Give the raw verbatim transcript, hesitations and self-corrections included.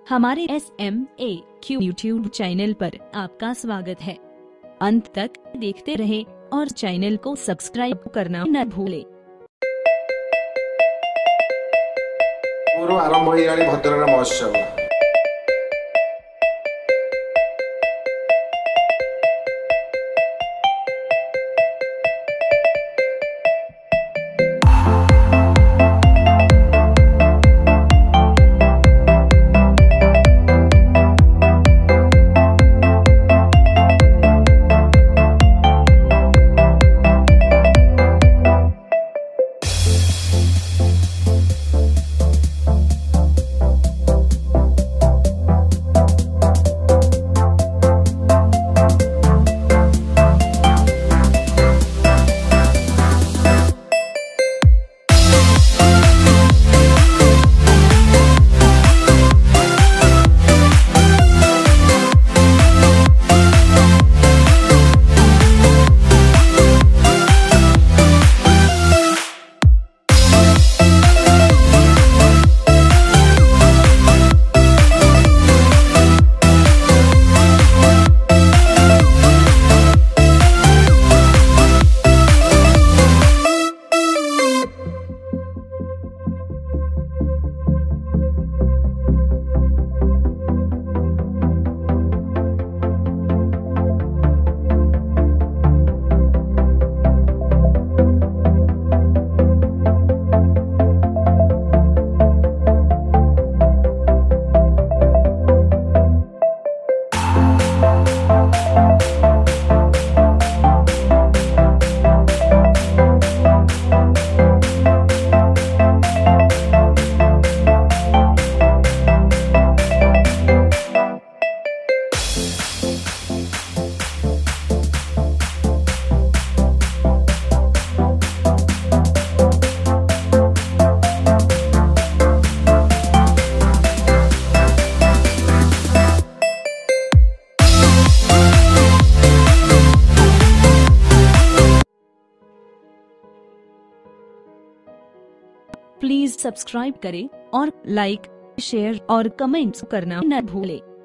हमारे S M A Q YouTube channel पर आपका स्वागत है। अंत तक देखते रहें और चैनल को सब्सक्राइब करना न भूलें। पूर्व आरंभ होइराणी भद्रक महोत्सव। प्लीज सब्सक्राइब करें और लाइक, शेयर और कमेंट्स करना न भूलें।